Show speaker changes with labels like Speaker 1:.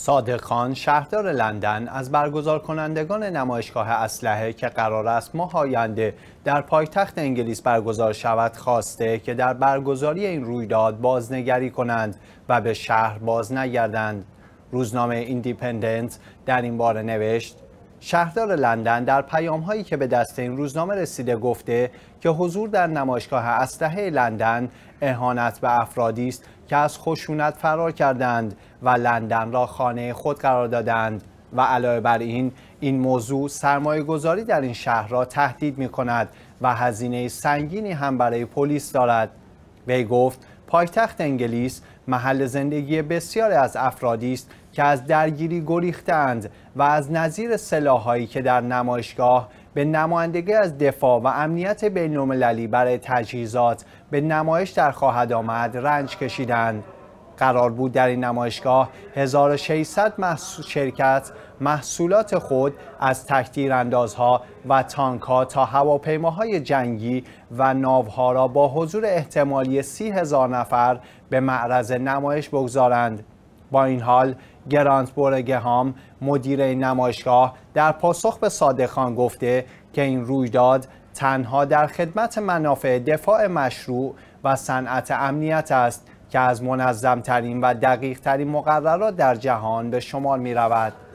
Speaker 1: صادق خان شهردار لندن از برگزار کنندگان نمایشگاه اسلحه که قرار است ماه آینده در پایتخت انگلیس برگزار شود خواسته که در برگزاری این رویداد بازنگری کنند و به شهر باز نگردند. روزنامه ایندیپندنت در این باره نوشت: شهردار لندن در پیام‌هایی که به دست این روزنامه رسیده گفته که حضور در نمایشگاه اسلحه لندن اهانت به افرادی است که از خشونت فرار کردند و لندن را خانه خود قرار دادند و علاوه بر این موضوع سرمایه‌گذاری در این شهر را تهدید می‌کند و هزینه سنگینی هم برای پلیس دارد. وی گفت پایتخت انگلیس محل زندگی بسیاری از افرادی است که از درگیری گریختند و از نظیر سلاح‌هایی که در نمایشگاه به نمایندگی از دفاع و امنیت بین‌المللی برای تجهیزات به نمایش در خواهد آمد رنج کشیدند. قرار بود در این نمایشگاه 1600 شرکت محصولات خود از تک‌تیراندازها و تانک‌ها تا هواپیماهای جنگی و ناوها را با حضور احتمالی 30,000 نفر به معرض نمایش بگذارند. با این حال گرانت بورگهام مدیر این نمایشگاه در پاسخ به صادق خان گفته که این رویداد تنها در خدمت منافع دفاع مشروع و صنعت امنیت است که از منظم‌ترین و دقیق‌ترین مقررات در جهان به شمار می‌رود.